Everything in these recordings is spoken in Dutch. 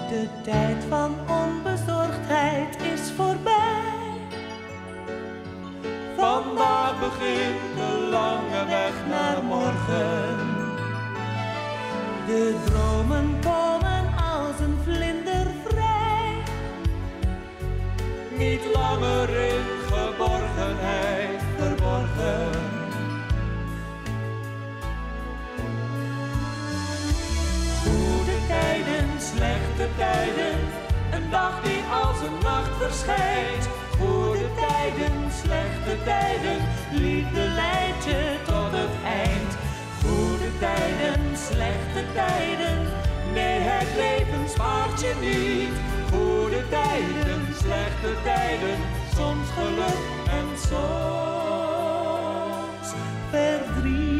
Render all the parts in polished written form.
De tijd van onbezorgdheid is voorbij. Vandaag begint de lange weg naar morgen. De dromen komen als een vlinder vrij. Niet langer in geborgenheid verborgen. Goede tijden, slechte tijden, Een dag die als een nacht verschijnt. goede tijden, slechte tijden, liefde leidt je tot het eind. Goede tijden, slechte tijden, Nee, het leven spaart je niet. Goede tijden, slechte tijden. soms geluk en soms verdriet.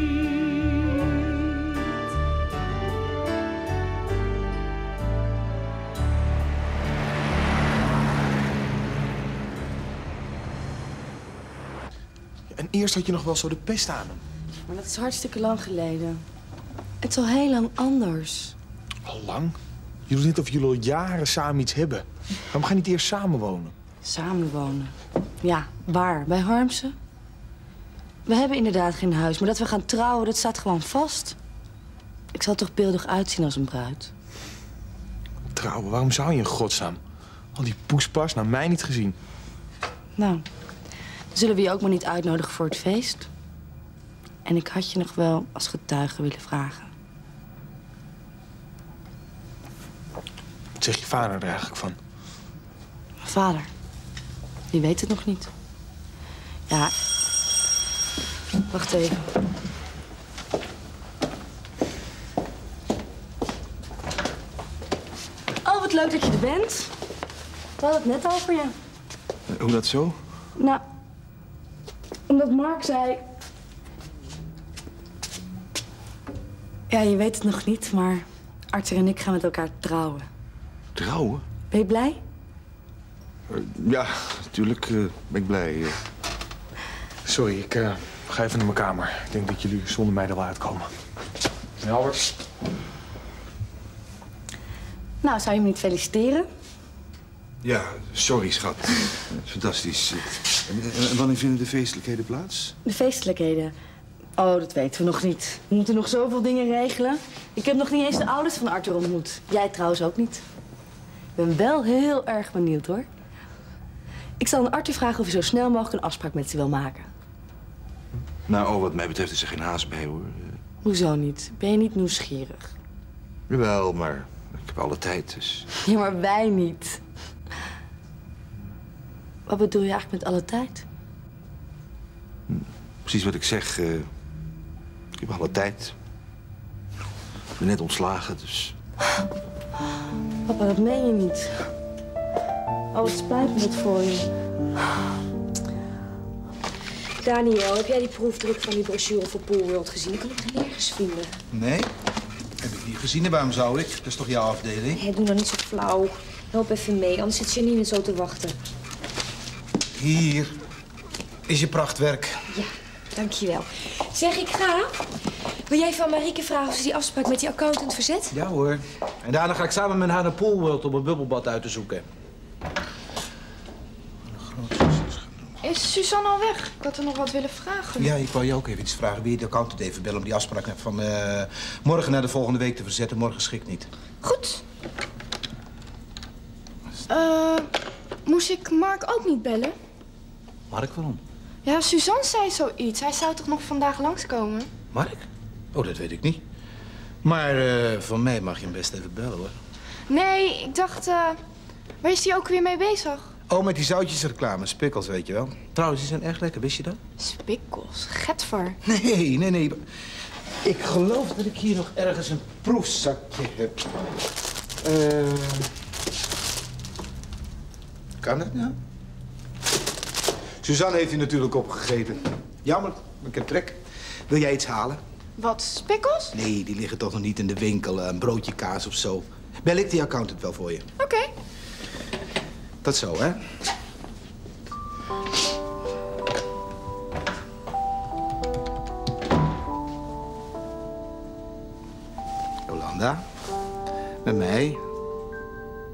En eerst had je nog wel zo de pest aan hem. Maar dat is hartstikke lang geleden. Het is al heel lang anders. Al lang? Je doet net of jullie al jaren samen iets hebben. Waarom ga je niet eerst samenwonen? Samenwonen. Ja, waar? Bij Harmsen? We hebben inderdaad geen huis, maar dat we gaan trouwen, dat staat gewoon vast. Ik zal toch beeldig uitzien als een bruid. Trouwen, waarom zou je in godsnaam? Al die poespas, naar mij niet gezien. Nou, dan zullen we je ook maar niet uitnodigen voor het feest. En ik had je nog wel als getuige willen vragen. Wat zeg je vader er eigenlijk van? Vader, die weet het nog niet. Ja, wacht even. Oh, wat leuk dat je er bent. We hadden het net over je. Hoe dat zo? Nou, omdat Mark zei... Ja, je weet het nog niet, maar Arthur en ik gaan met elkaar trouwen. Trouwen? Ben je blij? Ja, natuurlijk ben ik blij. Sorry, ik ga even naar mijn kamer. Ik denk dat jullie zonder mij er wel uitkomen. Ja, Albert. Nou, zou je me niet feliciteren? Ja, sorry schat. Fantastisch. En wanneer vinden de feestelijkheden plaats? De feestelijkheden. Oh, dat weten we nog niet. We moeten nog zoveel dingen regelen. Ik heb nog niet eens de ouders van Arthur ontmoet. Jij trouwens ook niet. Ik ben wel heel erg benieuwd, hoor. Ik zal aan Arthur vragen of hij zo snel mogelijk een afspraak met ze wil maken. Nou, wat mij betreft is er geen haast bij, hoor. Hoezo niet? Ben je niet nieuwsgierig? Jawel, maar ik heb alle tijd, dus... Ja, maar wij niet. Wat bedoel je eigenlijk met alle tijd? Precies wat ik zeg. Ik heb alle tijd. Ik ben net ontslagen, dus... Papa, dat meen je niet. Oh, het spijt me dat voor je. Daniel, heb jij die proefdruk van die brochure voor Poolworld gezien? Ik kan het nergens vinden. Nee, heb ik niet gezien. En waarom zou ik? Dat is toch jouw afdeling? Hé, doe nou niet zo flauw. Help even mee, anders zit Janine zo te wachten. Hier is je prachtwerk. Ja, dankjewel. Zeg, ik ga. Wil jij van Marieke vragen of ze die afspraak met die accountant verzet? Ja hoor. En daarna ga ik samen met haar naar Poolworld om een bubbelbad uit te zoeken. Is Suzanne al weg? Ik had er nog wat willen vragen. Ja, ik wou je ook even iets vragen. Wil je de accountant even bellen om die afspraak van morgen naar de volgende week te verzetten? Morgen schikt niet. Goed. Moest ik Mark ook niet bellen? Mark, waarom? Ja, Suzanne zei zoiets. Hij zou toch nog vandaag langskomen? Mark? Oh, dat weet ik niet. Maar van mij mag je hem best even bellen, hoor. Nee, ik dacht... waar is hij ook weer mee bezig? Oh, met die zoutjesreclame, Spikkels, weet je wel. Trouwens, die zijn erg lekker, wist je dat? Spikkels, getver. Nee. Ik geloof dat ik hier nog ergens een proefzakje heb. Kan het nou? Suzanne heeft hier natuurlijk opgegeten. Jammer, ik heb trek. Wil jij iets halen? Wat, spikkels? Nee, die liggen toch nog niet in de winkel. Een broodje kaas of zo. Bel ik die accountant wel voor je. Oké. Dat zo, hè? Jolanda, met mij.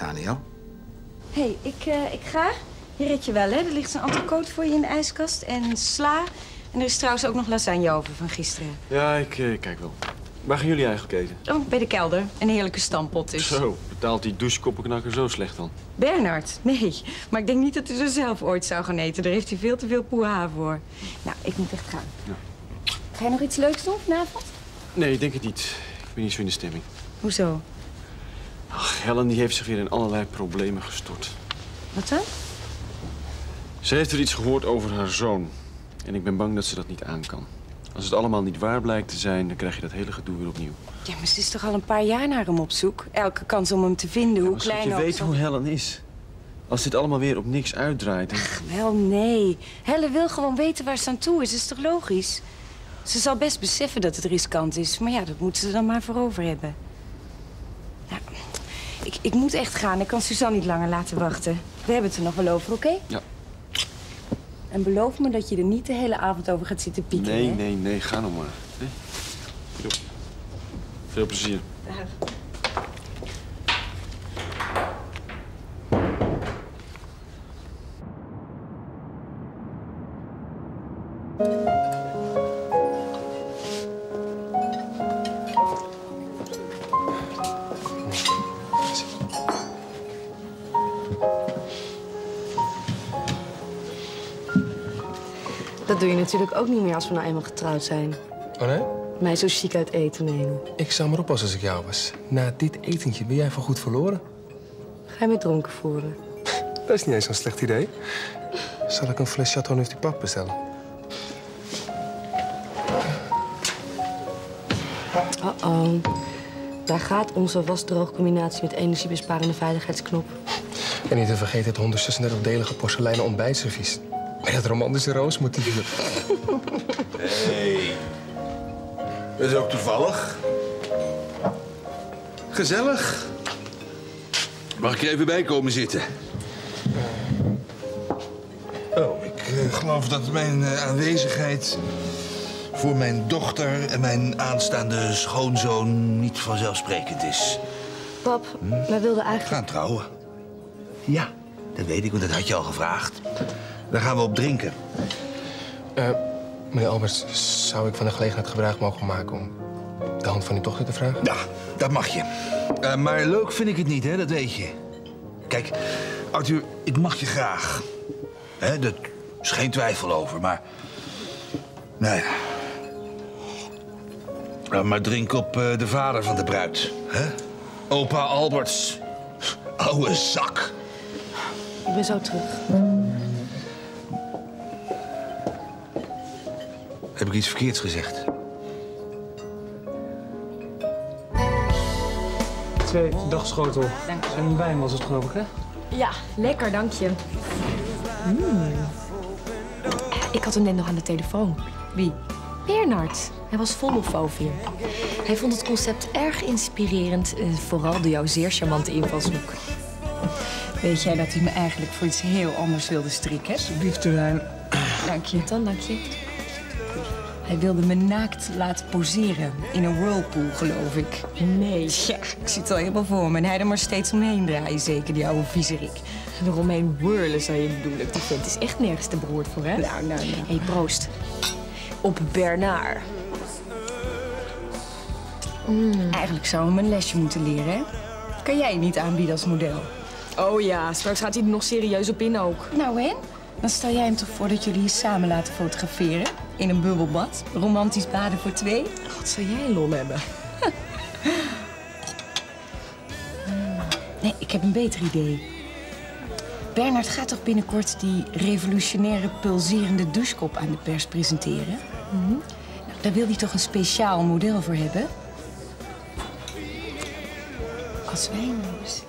Daniel? Hé, ik ga. Je redt je wel, hè? Er ligt een entrecote voor je in de ijskast en sla. En er is trouwens ook nog lasagne over van gisteren. Ja, ik kijk wel. Waar gaan jullie eigenlijk eten? Oh, bij de kelder. Een heerlijke stampot dus. Zo, betaalt die douchekoppenknakker zo slecht dan? Bernard? Nee. Maar ik denk niet dat hij zo zelf ooit zou gaan eten. Daar heeft hij veel te veel poeha voor. Nou, ik moet echt gaan. Ja. Ga je nog iets leuks doen vanavond? Nee, ik denk het niet. Ik ben niet zo in de stemming. Hoezo? Ach, Helen die heeft zich weer in allerlei problemen gestort. Wat dan? Ze heeft er iets gehoord over haar zoon. En ik ben bang dat ze dat niet aan kan. Als het allemaal niet waar blijkt te zijn, dan krijg je dat hele gedoe weer opnieuw. Ja, maar ze is toch al een paar jaar naar hem op zoek? Elke kans om hem te vinden, hoe klein Je ook. weet hoe Helen is. Als dit allemaal weer op niks uitdraait... Dan... Ach, wel nee. Helen wil gewoon weten waar ze aan toe is. Dat is toch logisch? Ze zal best beseffen dat het riskant is. Maar ja, dat moeten ze dan maar voor over hebben. Nou, ik moet echt gaan. Ik kan Suzanne niet langer laten wachten. We hebben het er nog wel over, oké? Ja. En beloof me dat je er niet de hele avond over gaat zitten pieken, hè? Nee, ga nog maar. Nee? Veel plezier. Dag. Dat doe je natuurlijk ook niet meer als we nou eenmaal getrouwd zijn. Oh nee? Mij zo chic uit eten nemen. Ik zou maar oppassen als ik jou was. Na dit etentje ben jij voorgoed verloren. Ga je me dronken voeren? Dat is niet eens zo'n slecht idee. Zal ik een fles Chateau Neuf du Pape bestellen? Oh. Daar gaat onze wasdroogcombinatie met energiebesparende veiligheidsknop. En niet te vergeten het 136-delige porseleinen ontbijtservies. Met het romantische roosmotief. Hey. Dat is ook toevallig. Gezellig. Mag ik er even bij komen zitten? Oh, ik geloof dat mijn aanwezigheid voor mijn dochter en mijn aanstaande schoonzoon niet vanzelfsprekend is. Pap, wij wilden eigenlijk... Gaan trouwen. Ja, dat weet ik, want dat had je al gevraagd. Daar gaan we op drinken. Meneer Albers, zou ik van de gelegenheid gebruik mogen maken om de hand van uw dochter te vragen? Ja, dat mag je. Maar leuk vind ik het niet, hè? Dat weet je. Kijk, Arthur, ik mag je graag. Hè, daar is geen twijfel over, maar... Nee. Maar drink op de vader van de bruid, hè? Opa Alberts. Oude zak. Ik ben zo terug. Heb ik iets verkeerds gezegd? 2 dagschotel. En wijn was het, geloof ik, hè? Ja, lekker, dank je. Ik had hem net nog aan de telefoon. Wie? Bernard. Hij was vol lof over je. Hij vond het concept erg inspirerend. Vooral door jouw zeer charmante invalshoek. Weet jij dat hij me eigenlijk voor iets heel anders wilde strikken? Alsjeblieft, Turijn. Dank je. Dan, dank je. Hij wilde me naakt laten poseren. In een whirlpool, geloof ik. Nee. Tja, ik zie het al helemaal voor me. En hij er maar steeds omheen draaien, zeker, die oude viezerik. Eromheen whirlen zou je bedoelen. Die vent is echt nergens te beroerd voor, hè? Nou. Hé, proost. Op Bernard. Eigenlijk zou hem een lesje moeten leren, hè? Kan jij niet aanbieden als model? Oh ja, straks gaat hij er nog serieus op in ook. Nou, en? Dan stel jij hem toch voor dat jullie je samen laten fotograferen? In een bubbelbad? Romantisch baden voor 2? Wat zou jij een lol hebben? Nee, ik heb een beter idee. Bernard gaat toch binnenkort die revolutionaire pulserende douchekop aan de pers presenteren? Nou, daar wil hij toch een speciaal model voor hebben? Als wij nou eens...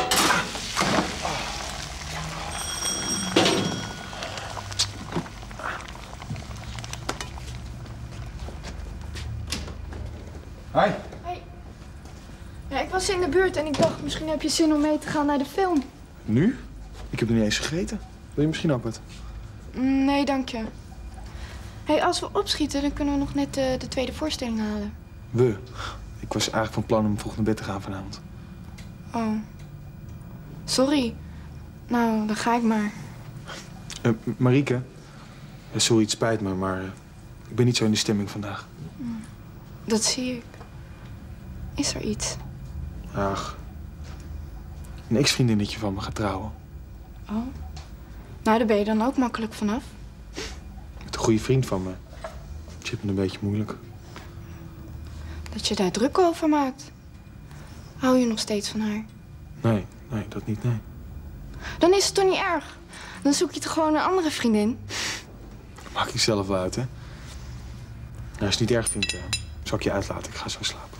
Hoi. Hoi. Ja, ik was in de buurt en ik dacht, misschien heb je zin om mee te gaan naar de film. Nu? Ik heb nog niet eens gegeten. Wil je misschien ook wat? Nee, dank je. Hey, als we opschieten, dan kunnen we nog net de tweede voorstelling halen. We? Ik was eigenlijk van plan om vroeg naar bed te gaan vanavond. Oh. Sorry. Nou, dan ga ik maar. Marieke, sorry, het spijt me, maar ik ben niet zo in de stemming vandaag. Dat zie ik. Is er iets? Ach, een ex-vriendinnetje van me gaat trouwen. Oh. Nou, daar ben je dan ook makkelijk vanaf. Met een goede vriend van me. Het zit me een beetje moeilijk. Dat je daar druk over maakt. Hou je nog steeds van haar? Nee, dat niet, nee. Dan is het toch niet erg? Dan zoek je toch gewoon een andere vriendin? Dat maak ik zelf wel uit, hè? Nou, als je het niet erg vindt, zal ik je uitlaten. Ik ga zo slapen.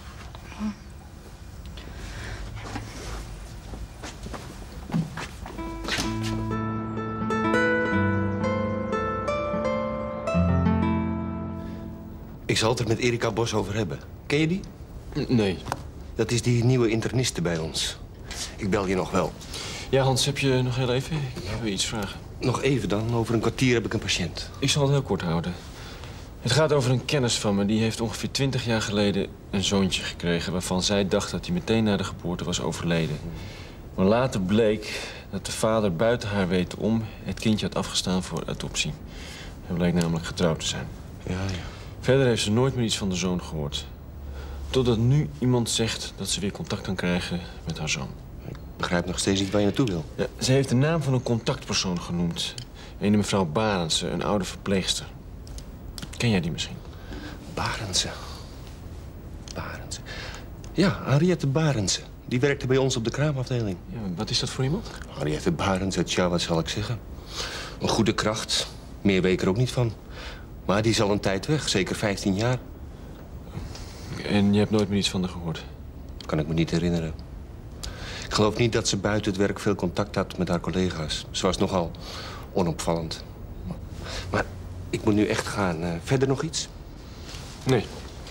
Ik zal het er met Erika Bos over hebben. Ken je die? Nee. Dat is die nieuwe interniste bij ons. Ik bel je nog wel. Ja, Hans, heb je nog heel even? Ik wil je iets vragen. Nog even dan. Over een kwartier heb ik een patiënt. Ik zal het heel kort houden. Het gaat over een kennis van me. Die heeft ongeveer 20 jaar geleden een zoontje gekregen... waarvan zij dacht dat hij meteen na de geboorte was overleden. Maar later bleek dat de vader buiten haar weten om... het kindje had afgestaan voor adoptie. Hij bleek namelijk getrouwd te zijn. Ja. Verder heeft ze nooit meer iets van de zoon gehoord. Totdat nu iemand zegt dat ze weer contact kan krijgen met haar zoon. Ik begrijp nog steeds niet waar je naartoe wil. Ja, ze heeft de naam van een contactpersoon genoemd. Een mevrouw Barendse, een oude verpleegster. Ken jij die misschien? Barendse. Ja, Henriette Barendse. Die werkte bij ons op de kraamafdeling. Ja, wat is dat voor iemand? Henriette Barendse, tja, wat zal ik zeggen? Een goede kracht. Meer weet ik er ook niet van. Maar die is al een tijd weg, zeker 15 jaar. En je hebt nooit meer iets van haar gehoord? Kan ik me niet herinneren. Ik geloof niet dat ze buiten het werk veel contact had met haar collega's. Ze was nogal onopvallend. Maar ik moet nu echt gaan. Verder nog iets? Nee.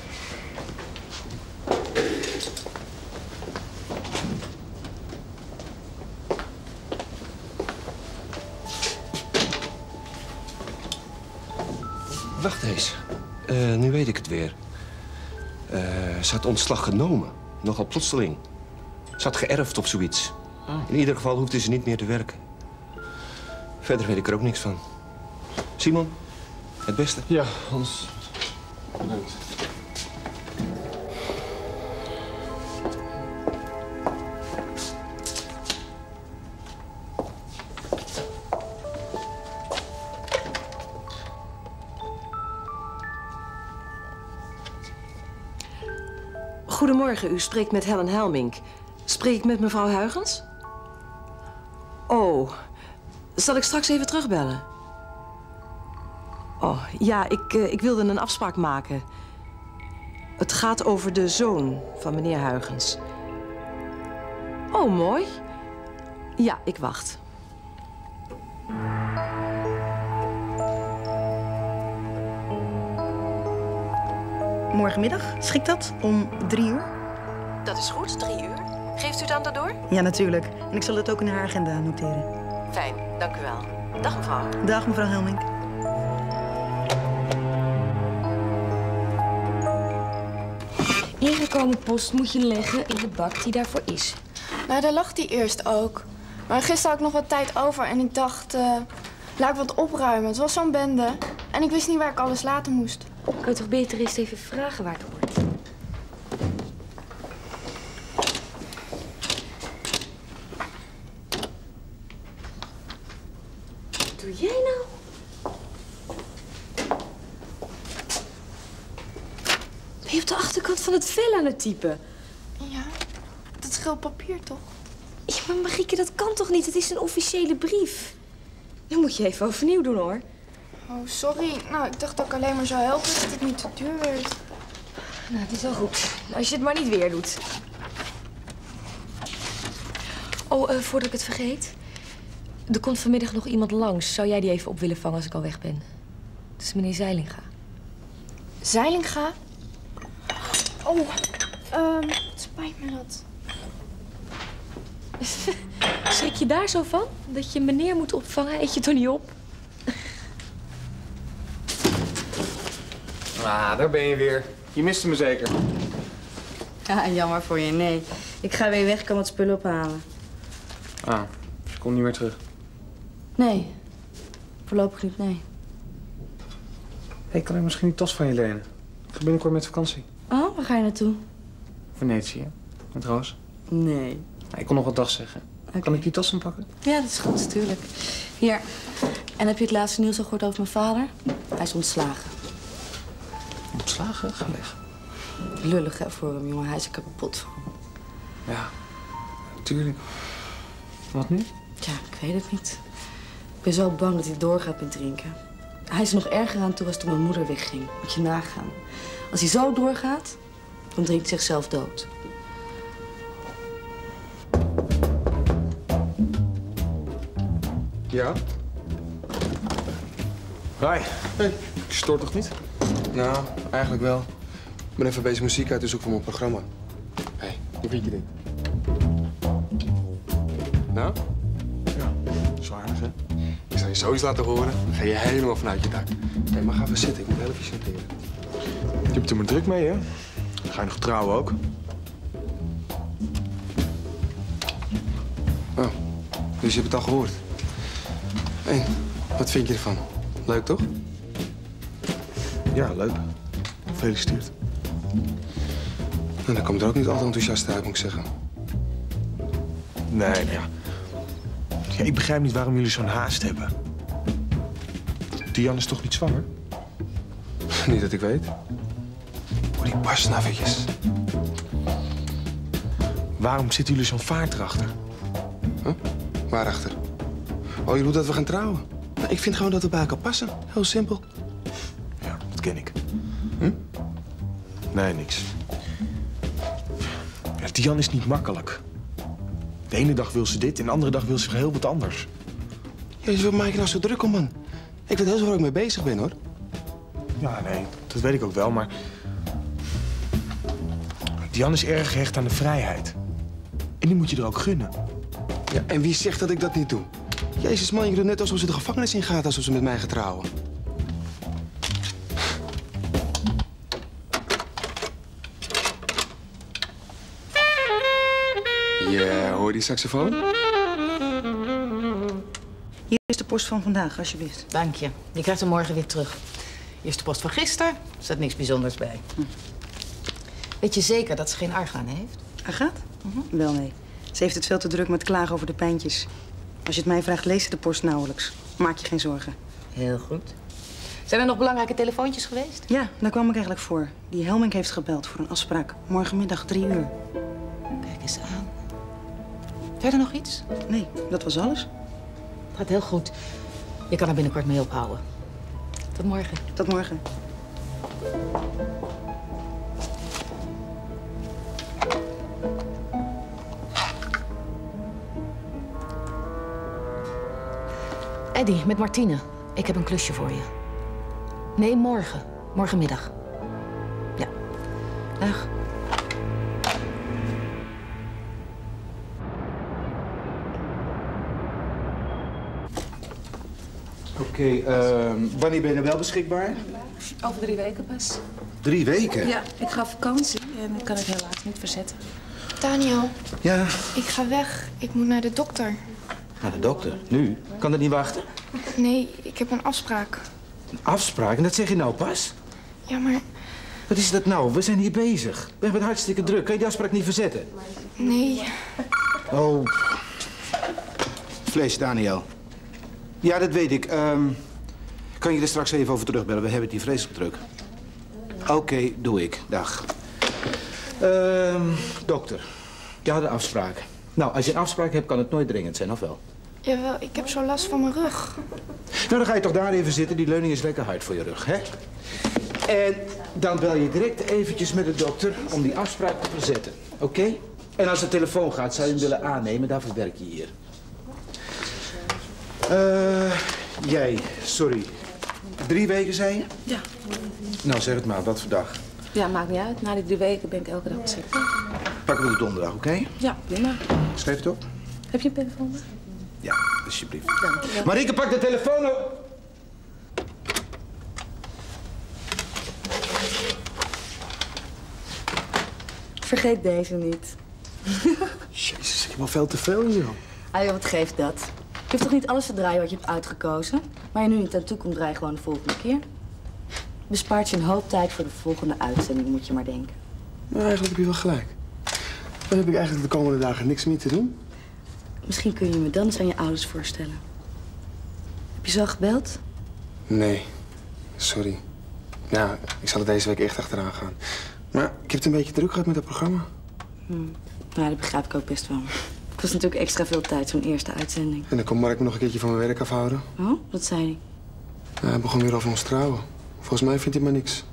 Wacht eens. Nu weet ik het weer. Ze had ontslag genomen. Nogal plotseling. Ze had geërfd of zoiets. Oh. In ieder geval hoefde ze niet meer te werken. Verder weet ik er ook niks van. Simon, het beste. Ja, Hans. Bedankt. Goedemorgen, u spreekt met Helen Helmink. Spreek ik met mevrouw Huygens? Oh, zal ik straks even terugbellen? Oh, ja, ik wilde een afspraak maken. Het gaat over de zoon van meneer Huygens. Oh, mooi. Ja, ik wacht. Morgenmiddag, schikt dat? Om 3 uur? Dat is goed, 3 uur. Geeft u dan daardoor? Ja, natuurlijk. En ik zal het ook in haar agenda noteren. Fijn, dank u wel. Dag, mevrouw. Dag, mevrouw Helmink. Ingekomen post moet je leggen in de bak die daarvoor is. Nou, daar lag die eerst ook. Maar gisteren had ik nog wat tijd over en ik dacht... laat ik wat opruimen. Het was zo'n bende. En ik wist niet waar ik alles laten moest. Ik kan toch beter eerst even vragen waar het hoort. Wat doe jij nou? Ben je op de achterkant van het vel aan het typen? Ja, dat scheelt papier toch? Ja, maar Marieke, dat kan toch niet? Het is een officiële brief. Dan moet je even overnieuw doen, hoor. Oh, sorry. Nou, ik dacht dat ik alleen maar zou helpen dat het niet te duur werd. Nou, het is wel goed. Als je het maar niet weer doet. Oh, voordat ik het vergeet. Er komt vanmiddag nog iemand langs. Zou jij die even op willen vangen als ik al weg ben? Het is meneer Zeilinga. Zeilinga? Oh, het spijt me dat. Schrik je daar zo van? Dat je meneer moet opvangen? Eet je toch niet op? Ah, daar ben je weer. Je miste me zeker. Ja, jammer voor je. Nee, ik ga weer weg, kan wat spullen ophalen. Ah, je komt niet meer terug. Nee. Voorlopig niet, nee. Hey, kan ik misschien die tas van je lenen? Ik ga binnenkort met vakantie. Oh, waar ga je naartoe? Venetië. Met Roos. Nee. Ja, ik kon nog wat dag zeggen. Okay. Kan ik die tas inpakken? Ja, dat is goed, natuurlijk. Hier. En heb je het laatste nieuws al gehoord over mijn vader? Hij is ontslagen. Ontslagen? Ga weg. Lullig, hè, voor hem, jongen. Hij is er kapot van. Ja, natuurlijk. Wat nu? Ja, ik weet het niet. Ik ben zo bang dat hij doorgaat met drinken. Hij is er nog erger aan toe als toen mijn moeder wegging. Moet je nagaan. Als hij zo doorgaat, dan drinkt hij zichzelf dood. Ja? Hi. Hey. Je stoort toch niet? Nou, eigenlijk wel. Ik ben even bezig muziek uit te zoeken voor mijn programma. Hé, hoe vind je dit? Nou? Ja, zwaar hè? Ik zal je zoiets laten horen, dan ga je helemaal vanuit je dak. Hé, maar ga even zitten, ik moet heel even chanteren. Je hebt er maar druk mee, hè? Ga je nog trouwen ook? Oh, dus je hebt het al gehoord. En, wat vind je ervan? Leuk, toch? Ja, leuk. Gefeliciteerd. En dan komt er ook niet altijd enthousiast uit, moet ik zeggen. Nee, ja. Ja, ik begrijp niet waarom jullie zo'n haast hebben. Diane is toch niet zwanger? Niet dat ik weet. Oh, die pasnaffertjes. Waarom zitten jullie zo'n vaart erachter? Huh? Waarachter? Oh, je bedoelt dat we gaan trouwen? Nou, ik vind gewoon dat we bij elkaar passen. Heel simpel. Ja, dat ken ik. Hm? Nee, niks. Ja, Diane is niet makkelijk. De ene dag wil ze dit en de andere dag wil ze heel wat anders. Jezus, wat maak je nou zo druk om, man? Ik weet heel zo waar ik mee bezig ben, hoor. Ja, nee, dat weet ik ook wel, maar... Diane is erg gehecht aan de vrijheid. En die moet je er ook gunnen. Ja, en wie zegt dat ik dat niet doe? Jezus, man, je doet net alsof ze de gevangenis ingaat alsof ze met mij gaat trouwen. Ja, hoor je die saxofoon? Hier is de post van vandaag, alsjeblieft. Dank je. Je krijgt hem morgen weer terug. Hier is de post van gisteren. Er staat niks bijzonders bij. Weet je zeker dat ze geen argaan heeft? Agaat? Wel, nee. Ze heeft het veel te druk met klagen over de pijntjes. Als je het mij vraagt, leest ze de post nauwelijks. Maak je geen zorgen. Heel goed. Zijn er nog belangrijke telefoontjes geweest? Ja, daar kwam ik eigenlijk voor. Die Helmink heeft gebeld voor een afspraak. Morgenmiddag 3 uur. Kijk eens aan. Verder nog iets? Nee, dat was alles. Het gaat heel goed. Je kan er binnenkort mee ophouden. Tot morgen. Tot morgen. Eddie, met Martine. Ik heb een klusje voor je. Nee, morgen. Morgenmiddag. Ja. Dag. Oké, wanneer ben je wel beschikbaar? Over 3 weken pas. 3 weken? Ja, ik ga op vakantie en ik kan het helaas niet verzetten. Daniel, Ja? ik ga weg. Ik moet naar de dokter. Naar de dokter? Nu? Kan dat niet wachten? Nee, ik heb een afspraak. Een afspraak? En dat zeg je nou pas? Ja, maar Wat is dat nou? We zijn hier bezig. We hebben het hartstikke druk. Kan je die afspraak niet verzetten? nee. Oh. Vlees, Daniel. Ja, dat weet ik. Kan je er straks even over terugbellen? We hebben het hier vreselijk druk. Oké, doe ik. Dag. Dokter. Je had een afspraak. Nou, als je een afspraak hebt, kan het nooit dringend zijn, of wel? Jawel, ik heb zo last van mijn rug. Nou, dan ga je toch daar even zitten. Die leuning is lekker hard voor je rug, hè? En dan bel je direct eventjes met de dokter om die afspraak te verzetten. Oké? En als de telefoon gaat, zou je hem willen aannemen. Daarvoor werk je hier. Jij, sorry. 3 weken, zei je? Ja. Nou, zeg het maar. Wat voor dag? Ja, maakt niet uit. Na die 3 weken ben ik elke dag beschikbaar. Pakken we de donderdag, oké? Ja, prima. Schrijf het op. Heb je een pen voor me? Ja, alsjeblieft. Dank je wel. Marieke, pak de telefoon op. Vergeet deze niet. Jezus, ik heb al veel te veel hier. Ah, joh, wat geeft dat? Je hoeft toch niet alles te draaien wat je hebt uitgekozen? Waar je nu niet aan toe komt, draai je gewoon de volgende keer. Bespaart je een hoop tijd voor de volgende uitzending, moet je maar denken. Nou, eigenlijk heb je wel gelijk. Dan heb ik eigenlijk de komende dagen niks meer te doen. Misschien kun je me dan eens aan je ouders voorstellen. Heb je ze al gebeld? Nee, sorry. Ja, ik zal er deze week echt achteraan gaan. Maar ik heb het een beetje druk gehad met dat programma. Nou, dat begrijp ik ook best wel. Het was natuurlijk extra veel tijd, zo'n eerste uitzending. En dan kon Mark me nog een keertje van mijn werk afhouden. Oh, wat zei hij? Ja, hij begon weer over ons trouwen. Volgens mij vindt hij maar niks.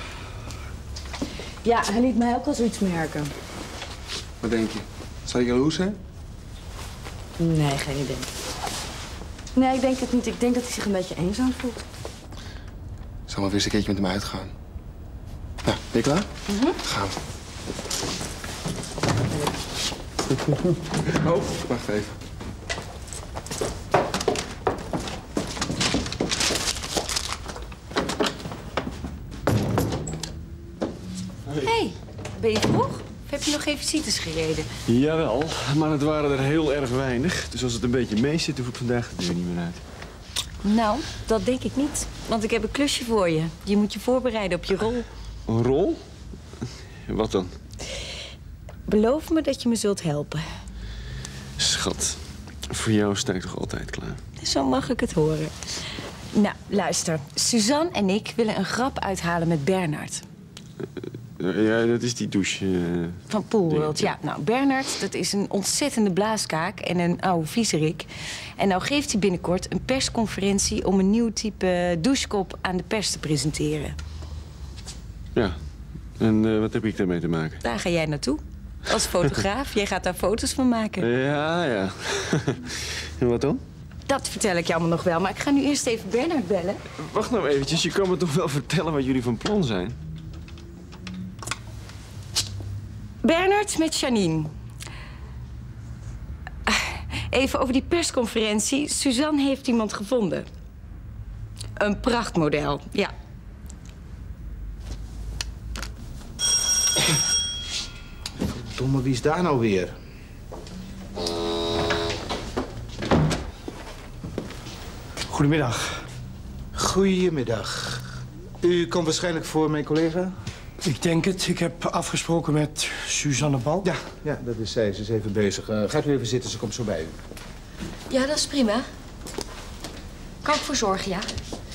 Ja, hij liet mij ook al zoiets merken. Wat denk je? Zou je jaloers zijn? Nee, geen idee. Nee, ik denk het niet. Ik denk dat hij zich een beetje eenzaam voelt. Ik zal wel weer eens een keertje met hem uitgaan. Nou, ben je klaar? Gaan we. Oh, wacht even. Hey, ben je vroeg? Of heb je nog geen visites gereden? Jawel, maar het waren er heel erg weinig. Dus als het een beetje mee zit, hoef ik vandaag de deur niet meer uit. Nou, dat denk ik niet. Want ik heb een klusje voor je. Je moet je voorbereiden op je rol. Een rol? Wat dan? Beloof me dat je me zult helpen. Schat, voor jou sta ik toch altijd klaar? Zo mag ik het horen. Nou, luister. Suzanne en ik willen een grap uithalen met Bernard. Ja, dat is die douche. Van Poolworld, ja. Nou, Bernard, dat is een ontzettende blaaskaak en een oude viezerik. En nou geeft hij binnenkort een persconferentie om een nieuw type douchekop aan de pers te presenteren. Ja, en wat heb ik daarmee te maken? Daar ga jij naartoe. Als fotograaf. Jij gaat daar foto's van maken. Ja, ja. En wat dan? Dat vertel ik je allemaal nog wel, maar ik ga nu eerst even Bernard bellen. Wacht nou eventjes, je kan me toch wel vertellen wat jullie van plan zijn? Bernard met Janine. Even over die persconferentie. Suzanne heeft iemand gevonden. Een prachtmodel, ja. Domme, wie is daar nou weer? Goedemiddag. Goedemiddag. U komt waarschijnlijk voor mijn collega? Ik denk het. Ik heb afgesproken met Suzanne Balk. Ja, dat is zij. Ze is even bezig. Gaat u even zitten, ze komt zo bij u. Ja, dat is prima. Kan ik voor zorgen, ja?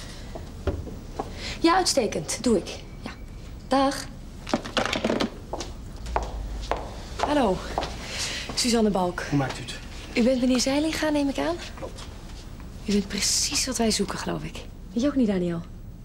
Ja, uitstekend. Doe ik. Ja. Dag. Hallo. Suzanne Balk. Hoe maakt u het? U bent meneer Zeilinga, neem ik aan? Klopt. U bent precies wat wij zoeken, geloof ik. Weet je ook niet, Daniel?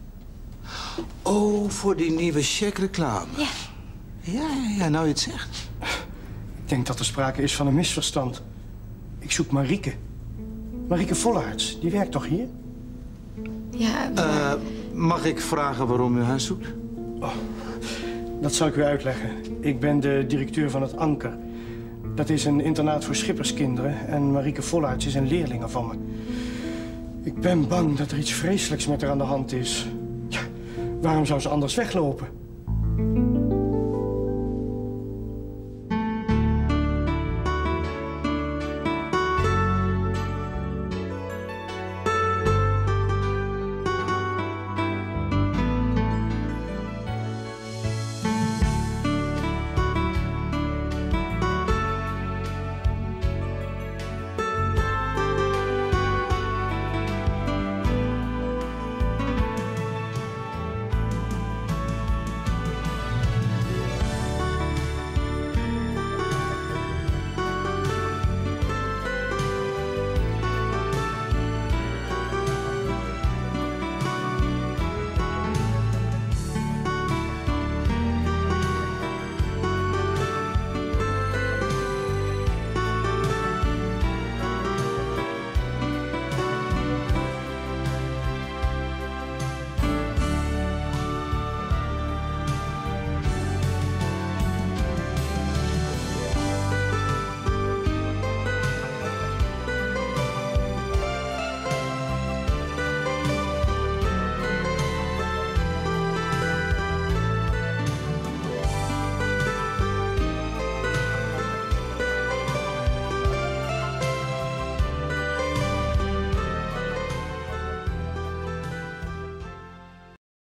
Oh, voor die nieuwe cheque-reclame. Ja. Ja, nou je het zegt. Ik denk dat er sprake is van een misverstand. Ik zoek Marieke. Marieke Vollaerts. Die werkt toch hier? Ja, mag ik vragen waarom u haar zoekt? Oh, dat zal ik u uitleggen. Ik ben de directeur van het Anker. Dat is een internaat voor schipperskinderen. En Marieke Vollaerts is een leerlinge van me. Ik ben bang dat er iets vreselijks met haar aan de hand is. Ja, waarom zou ze anders weglopen?